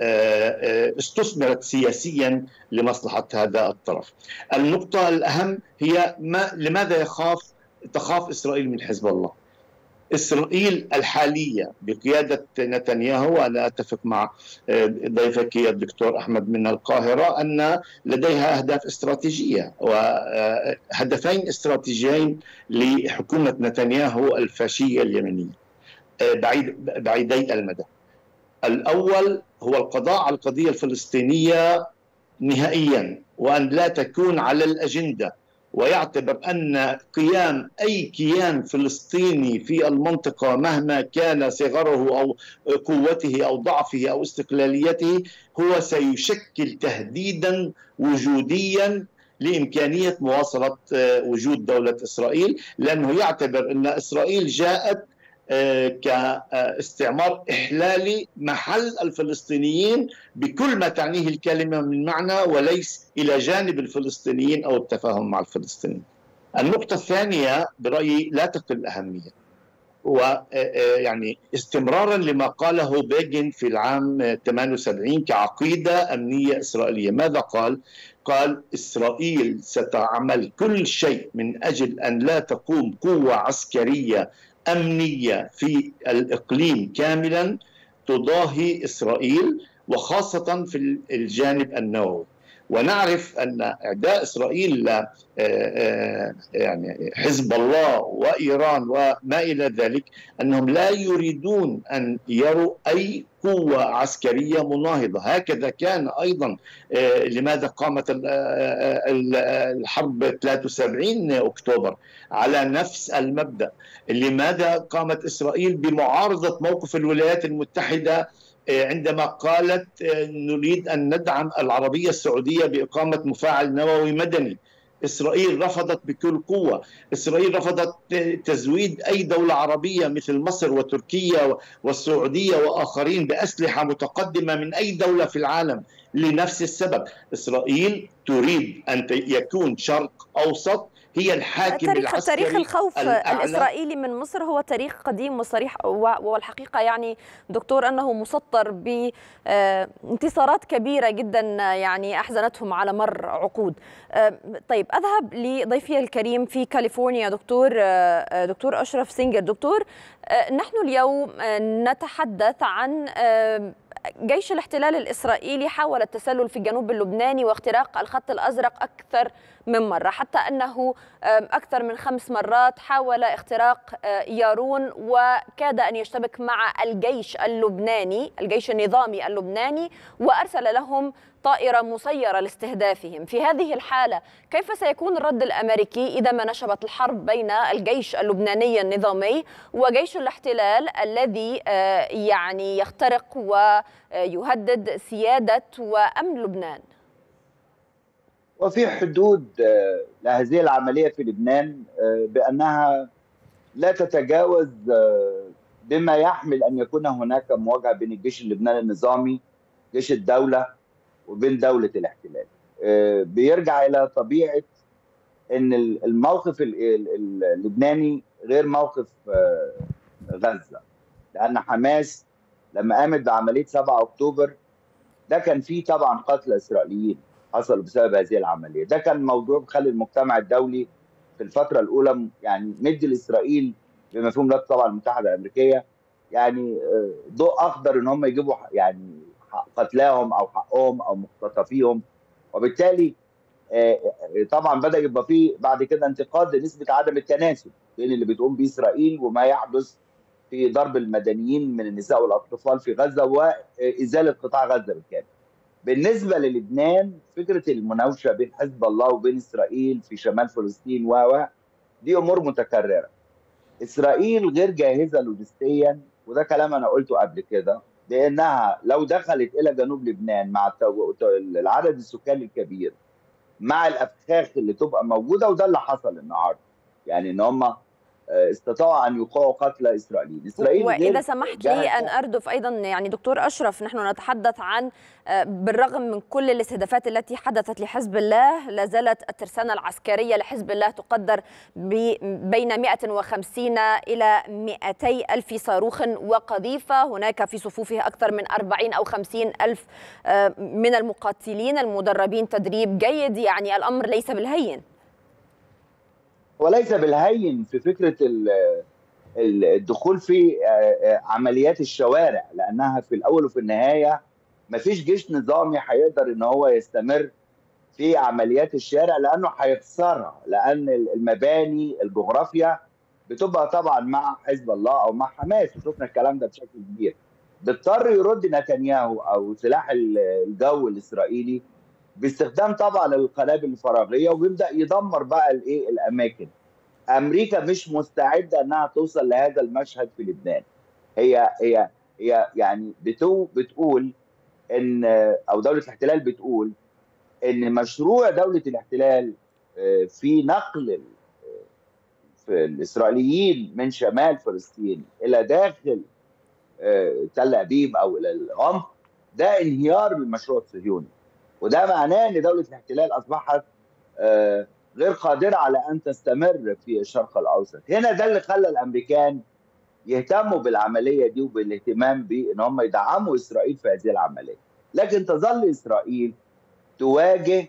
استثمرت سياسيا لمصلحة هذا الطرف. النقطة الأهم هي ما لماذا يخاف تخاف إسرائيل من حزب الله؟ إسرائيل الحالية بقيادة نتنياهو، وأنا أتفق مع ضيفك الدكتور أحمد من القاهرة أن لديها أهداف استراتيجية وهدفين استراتيجيين لحكومة نتنياهو الفاشية اليمنية بعيد بعيدي المدى. الأول هو القضاء على القضية الفلسطينية نهائيا وأن لا تكون على الأجندة، ويعتبر أن قيام أي كيان فلسطيني في المنطقة مهما كان صغره أو قوته أو ضعفه أو استقلاليته هو سيشكل تهديدا وجوديا لإمكانية مواصلة وجود دولة إسرائيل، لأنه يعتبر أن إسرائيل جاءت كاستعمار إحلالي محل الفلسطينيين بكل ما تعنيه الكلمة من معنى، وليس إلى جانب الفلسطينيين أو التفاهم مع الفلسطينيين. النقطة الثانية برأيي لا تقل الأهمية، ويعني استمرارا لما قاله بيغين في العام ثمانية وسبعين كعقيدة أمنية إسرائيلية. ماذا قال؟ قال إسرائيل ستعمل كل شيء من أجل أن لا تقوم قوة عسكرية أمنية في الإقليم كاملا تضاهي إسرائيل، وخاصة في الجانب النووي. ونعرف أن إعداء إسرائيل يعني حزب الله وإيران وما إلى ذلك أنهم لا يريدون أن يروا أي قوة عسكرية مناهضة. هكذا كان أيضا لماذا قامت الحرب ثلاثة وسبعين أكتوبر على نفس المبدأ. لماذا قامت إسرائيل بمعارضة موقف الولايات المتحدة عندما قالت نريد أن ندعم العربية السعودية بإقامة مفاعل نووي مدني؟ إسرائيل رفضت بكل قوة. إسرائيل رفضت تزويد أي دولة عربية مثل مصر وتركيا والسعودية وآخرين بأسلحة متقدمة من أي دولة في العالم لنفس السبب. إسرائيل تريد أن يكون شرق أوسط هي الحاكم تاريخ العسكري. تاريخ الخوف الأعلى. الإسرائيلي من مصر هو تاريخ قديم وصريح، والحقيقة يعني دكتور أنه مسطر بانتصارات كبيرة جدا يعني أحزنتهم على مر عقود. طيب أذهب لضيفي الكريم في كاليفورنيا دكتور دكتور أشرف سينجر. دكتور، نحن اليوم نتحدث عن جيش الاحتلال الإسرائيلي حاول التسلل في الجنوب اللبناني واختراق الخط الأزرق أكثر من مرة، حتى أنه أكثر من خمس مرات حاول اختراق يارون وكاد أن يشتبك مع الجيش اللبناني الجيش النظامي اللبناني وأرسل لهم طائرة مسيرة لاستهدافهم. في هذه الحالة كيف سيكون الرد الأمريكي إذا ما نشبت الحرب بين الجيش اللبناني النظامي وجيش الاحتلال الذي يعني يخترق ويهدد سيادة وأمن لبنان؟ وفي حدود لهذه العملية في لبنان بأنها لا تتجاوز بما يحمل أن يكون هناك مواجهة بين الجيش اللبناني النظامي جيش الدولة وبين دولة الاحتلال. بيرجع إلى طبيعة أن الموقف اللبناني غير موقف غزة، لأن حماس لما قامت بعملية سبعة أكتوبر ده كان فيه طبعا قتلى إسرائيليين حصلوا بسبب هذه العملية. ده كان موضوع بخلي المجتمع الدولي في الفترة الأولى يعني مدي لإسرائيل بمفهوم لا طبعا المتحدة الأمريكية يعني ضوء أخضر إن هم يجيبوا يعني قتلاهم أو حقهم أو مختطفيهم، وبالتالي طبعا بدأ يبقى فيه بعد كده انتقاد لنسبة عدم التناسب بين اللي بتقوم به إسرائيل وما يحدث في ضرب المدنيين من النساء والأطفال في غزة وإزالة قطاع غزة بالكامل. بالنسبة للبنان فكرة المناوشة بين حزب الله وبين إسرائيل في شمال فلسطين و دي أمور متكررة. إسرائيل غير جاهزة لوجستيا، وده كلام أنا قلته قبل كده، لأنها لو دخلت إلى جنوب لبنان مع العدد السكاني الكبير مع الأفخاخ اللي تبقى موجودة، وده اللي حصل النهارده يعني إن هم استطاعوا ان يوقعوا قتلى اسرائيل. اسرائيل واذا سمحت لي ان اردف ايضا يعني دكتور اشرف، نحن نتحدث عن بالرغم من كل الاستهدافات التي حدثت لحزب الله لا زالت الترسانه العسكريه لحزب الله تقدر بين مئة وخمسين الى مئتي الف صاروخ وقذيفه، هناك في صفوفها اكثر من أربعين او خمسين الف من المقاتلين المدربين تدريب جيد، يعني الامر ليس بالهين. وليس بالهين في فكرة الدخول في عمليات الشوارع، لأنها في الأول وفي النهاية مفيش جيش نظامي هيقدر إن هو يستمر في عمليات الشارع لأنه هيخسرها، لأن المباني الجغرافيا بتبقى طبعا مع حزب الله أو مع حماس، وشفنا الكلام ده بشكل كبير. بيضطر يرد نتنياهو أو سلاح الجو الإسرائيلي باستخدام طبعا القنابل الفراغيه، وبيبدا يدمر بقى الايه الاماكن. امريكا مش مستعده انها توصل لهذا المشهد في لبنان. هي هي هي يعني بتو بتقول ان او دوله الاحتلال بتقول ان مشروع دوله الاحتلال في نقل في الاسرائيليين من شمال فلسطين الى داخل تل ابيب او الى العمق ده انهيار للمشروع الصهيوني، وده معناه ان دوله الاحتلال اصبحت غير قادره على ان تستمر في الشرق الاوسط. هنا ده اللي خلى الامريكان يهتموا بالعمليه دي وبالاهتمام بان هم يدعموا اسرائيل في هذه العمليه. لكن تظل اسرائيل تواجه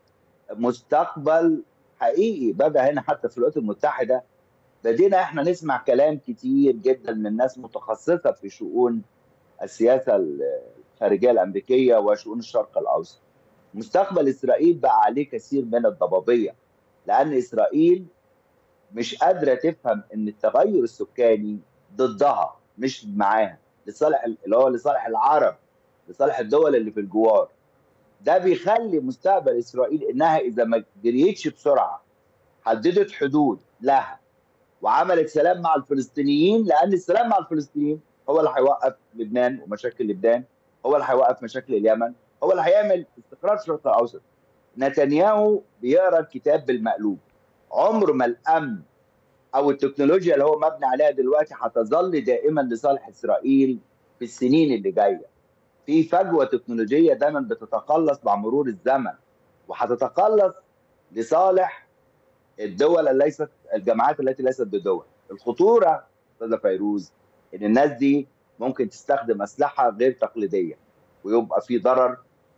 مستقبل حقيقي. بدا هنا حتى في الولايات المتحده بدينا احنا نسمع كلام كتير جدا من ناس متخصصه في شؤون السياسه الخارجيه الامريكيه وشؤون الشرق الاوسط. مستقبل اسرائيل بقى عليه كثير من الضبابيه، لان اسرائيل مش قادره تفهم ان التغير السكاني ضدها مش معاها، لصالح اللي هو لصالح العرب، لصالح الدول اللي في الجوار. ده بيخلي مستقبل اسرائيل انها اذا ما جريتش بسرعه حددت حدود لها وعملت سلام مع الفلسطينيين، لان السلام مع الفلسطينيين هو اللي هيوقف لبنان ومشاكل لبنان، هو اللي هيوقف مشاكل اليمن، هو اللي هيعمل استقرار في الشرق الاوسط. نتنياهو بيقرا الكتاب بالمقلوب. عمر ما الامن او التكنولوجيا اللي هو مبني عليها دلوقتي هتظل دائما لصالح اسرائيل في السنين اللي جايه. في فجوه تكنولوجيه دايما بتتقلص مع مرور الزمن، وهتتقلص لصالح الدول اللي ليست الجماعات التي ليست بدول. الخطوره استاذه فيروز ان الناس دي ممكن تستخدم اسلحه غير تقليديه ويبقى في ضرر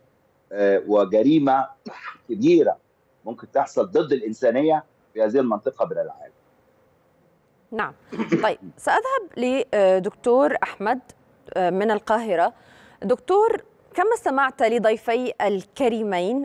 وجريمه كبيره ممكن تحصل ضد الانسانيه في هذه المنطقه من العالم. نعم. طيب سأذهب لدكتور أحمد من القاهرة. دكتور، كما استمعت لضيفي الكريمين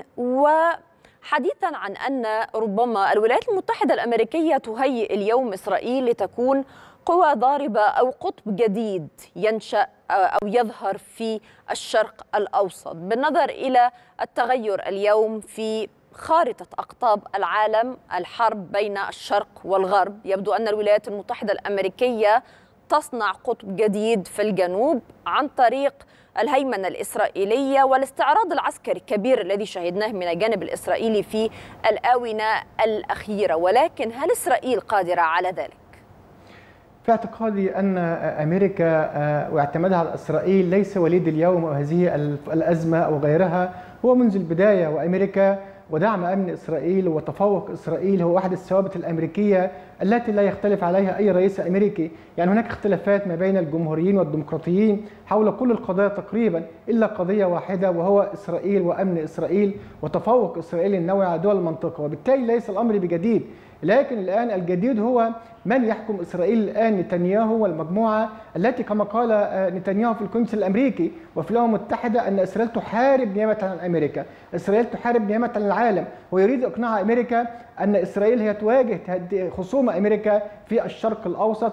وحديثا عن أن ربما الولايات المتحدة الأمريكية تهيئ اليوم إسرائيل لتكون قوى ضاربة أو قطب جديد ينشأ أو يظهر في الشرق الأوسط، بالنظر إلى التغير اليوم في خارطة أقطاب العالم، الحرب بين الشرق والغرب. يبدو أن الولايات المتحدة الأمريكية تصنع قطب جديد في الجنوب عن طريق الهيمنة الإسرائيلية والاستعراض العسكري الكبير الذي شهدناه من الجانب الإسرائيلي في الآونة الأخيرة، ولكن هل إسرائيل قادرة على ذلك؟ في اعتقادي أن أمريكا واعتمادها على إسرائيل ليس وليد اليوم أو هذه الأزمة أو غيرها، هو منذ البداية. وأمريكا ودعم أمن إسرائيل وتفوق إسرائيل هو أحد الثوابت الأمريكية التي لا يختلف عليها أي رئيس أمريكي. يعني هناك اختلافات ما بين الجمهوريين والديمقراطيين حول كل القضايا تقريبا إلا قضية واحدة، وهو إسرائيل وأمن إسرائيل وتفوق إسرائيل النووي على دول المنطقة. وبالتالي ليس الأمر بجديد، لكن الآن الجديد هو من يحكم إسرائيل الآن، نتنياهو والمجموعة التي كما قال نتنياهو في الكونجرس الأمريكي وفي الأمم المتحدة أن إسرائيل تحارب نيابة عن أمريكا، إسرائيل تحارب نيابة عن العالم، ويريد إقناع أمريكا أن إسرائيل هي تواجه خصوم أمريكا في الشرق الأوسط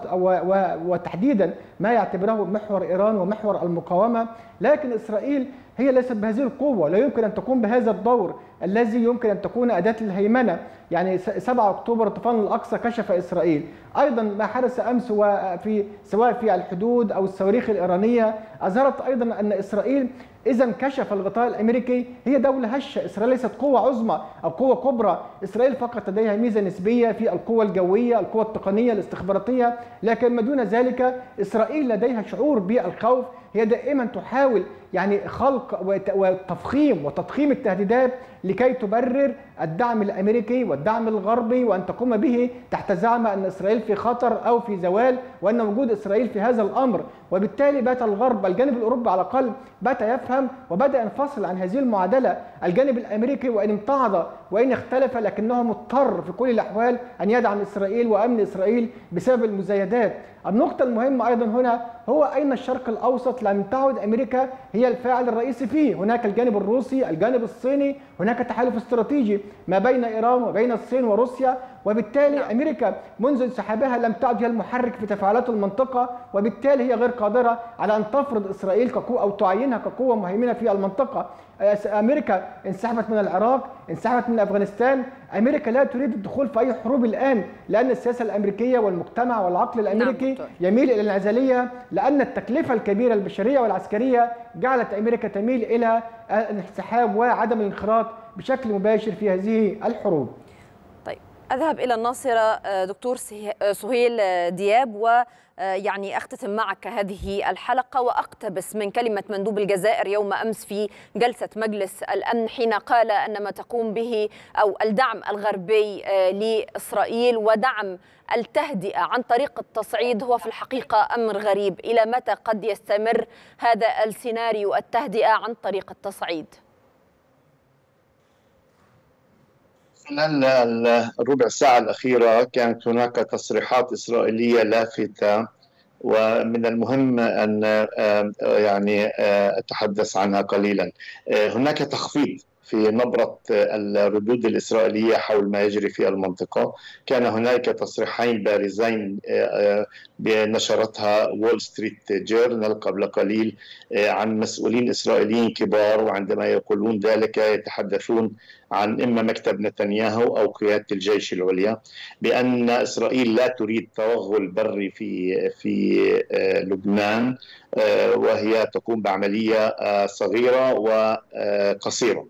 وتحديدا ما يعتبره محور إيران ومحور المقاومة. لكن إسرائيل هي ليست بهذه القوة، لا يمكن أن تكون بهذا الدور الذي يمكن أن تكون أداة الهيمنة. يعني سبعة أكتوبر طوفان الأقصى كشف إسرائيل، أيضا ما حدث أمس وفي سواء في الحدود أو الصواريخ الإيرانية أظهرت أيضا أن إسرائيل إذا كشف الغطاء الأمريكي هي دولة هشة. إسرائيل ليست قوة عظمى أو قوة كبرى، إسرائيل فقط لديها ميزة نسبية في القوة الجوية، القوة التقنية، الاستخباراتية، لكن ما دون ذلك إسرائيل لديها شعور بالخوف. هي دائما تحاول يعني خلق وتفخيم وتضخيم التهديدات لكي تبرر الدعم الأمريكي والدعم الغربي، وأن تقوم به تحت زعم أن إسرائيل في خطر أو في زوال، وأن وجود إسرائيل في هذا الأمر. وبالتالي بات الغرب، الجانب الأوروبي على الأقل، بات يفهم وبدأ ينفصل عن هذه المعادلة. الجانب الأمريكي وإن امتعض وإن اختلف لكنه مضطر في كل الأحوال أن يدعم إسرائيل وأمن إسرائيل بسبب المزايدات. النقطة المهمة أيضا هنا هو أين الشرق الأوسط لم تعد أمريكا هي الفاعل الرئيسي فيه. هناك الجانب الروسي، الجانب الصيني، هناك تحالف استراتيجي ما بين إيران وبين الصين وروسيا، وبالتالي أمريكا منذ انسحابها لم تعد هي المحرك في تفاعلات المنطقة، وبالتالي هي غير قادرة على أن تفرض إسرائيل كقوة أو تعينها كقوة مهيمنة في المنطقة. أمريكا انسحبت من العراق، انسحبت من أفغانستان، أمريكا لا تريد الدخول في أي حروب الآن، لأن السياسة الأمريكية والمجتمع والعقل الأمريكي يميل إلى الانعزالية، لأن التكلفة الكبيرة البشرية والعسكرية جعلت أمريكا تميل إلى الانسحاب وعدم الانخراط بشكل مباشر في هذه الحروب. طيب، أذهب إلى الناصرة دكتور سهيل دياب، و يعني أختتم معك هذه الحلقة وأقتبس من كلمة مندوب الجزائر يوم أمس في جلسة مجلس الأمن، حين قال أن ما تقوم به أو الدعم الغربي لإسرائيل ودعم التهدئة عن طريق التصعيد هو في الحقيقة أمر غريب. إلى متى قد يستمر هذا السيناريو التهدئة عن طريق التصعيد؟ خلال الربع ساعة الأخيرة كانت هناك تصريحات إسرائيلية لافتة، ومن المهم أن يعني أتحدث عنها قليلا. هناك تخفيض في نبرة الردود الإسرائيلية حول ما يجري في المنطقة. كان هناك تصريحين بارزين نشرتها وول ستريت جورنال قبل قليل عن مسؤولين إسرائيليين كبار، وعندما يقولون ذلك يتحدثون عن إما مكتب نتنياهو أو قيادة الجيش العليا، بأن إسرائيل لا تريد توغل بري في في لبنان، وهي تقوم بعملية صغيرة وقصيرة.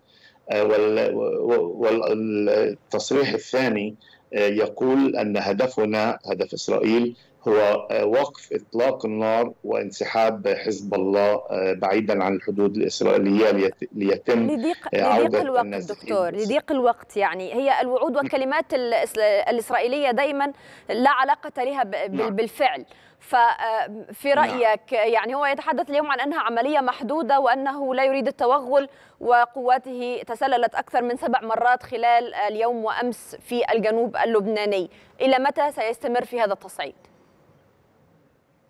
والتصريح الثاني يقول أن هدفنا، هدف إسرائيل، هو وقف إطلاق النار وانسحاب حزب الله بعيدا عن الحدود الإسرائيلية ليتم لضيق عودة الوقت دكتور، لضيق الوقت. يعني هي الوعود والكلمات الإسرائيلية دائما لا علاقة لها بالفعل. ففي رأيك يعني هو يتحدث اليوم عن أنها عملية محدودة وأنه لا يريد التوغل، وقواته تسللت أكثر من سبع مرات خلال اليوم وأمس في الجنوب اللبناني. إلى متى سيستمر في هذا التصعيد؟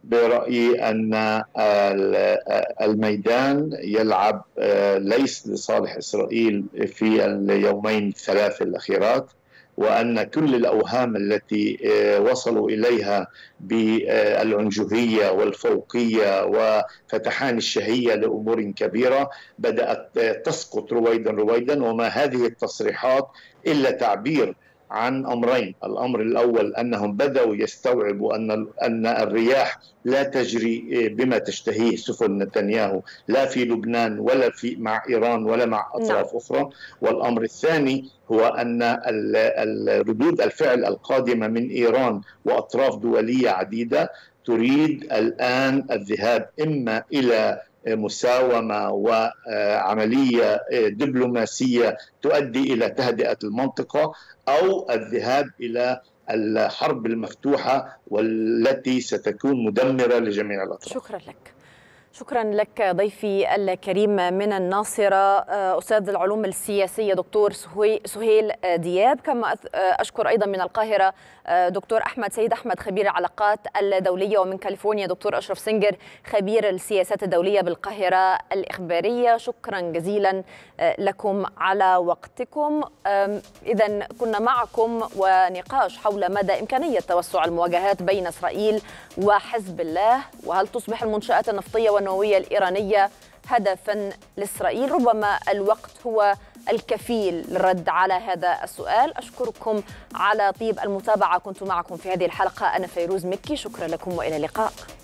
برأيي أن الميدان يلعب ليس لصالح إسرائيل في اليومين الثلاثة الأخيرات، وأن كل الأوهام التي وصلوا إليها بالعنجهية والفوقية وفتحان الشهية لأمور كبيرة بدأت تسقط رويدا رويدا. وما هذه التصريحات إلا تعبير عن أمرين: الأمر الأول أنهم بدأوا يستوعبوا أن أن الرياح لا تجري بما تشتهيه سفن نتنياهو، لا في لبنان ولا في مع إيران ولا مع أطراف أخرى. والأمر الثاني هو أن ردود الفعل القادمة من إيران وأطراف دولية عديدة تريد الآن الذهاب إما إلى مساومة وعملية دبلوماسية تؤدي إلى تهدئة المنطقة، أو الذهاب إلى الحرب المفتوحة والتي ستكون مدمرة لجميع الأطراف. شكرا لك. شكرا لك ضيفي الكريم من الناصرة أستاذ العلوم السياسية دكتور سهيل دياب. كما أشكر أيضا من القاهرة دكتور أحمد سيد أحمد خبير العلاقات الدولية، ومن كاليفورنيا دكتور أشرف سنجر خبير السياسات الدولية بالقاهرة الإخبارية. شكرا جزيلا لكم على وقتكم. إذن كنا معكم ونقاش حول مدى إمكانية توسع المواجهات بين إسرائيل وحزب الله، وهل تصبح المنشآت النفطية والنووية الإيرانية هدفا لإسرائيل. ربما الوقت هو الكفيل للرد على هذا السؤال. أشكركم على طيب المتابعة. كنت معكم في هذه الحلقة أنا فيروز مكي، شكرا لكم وإلى اللقاء.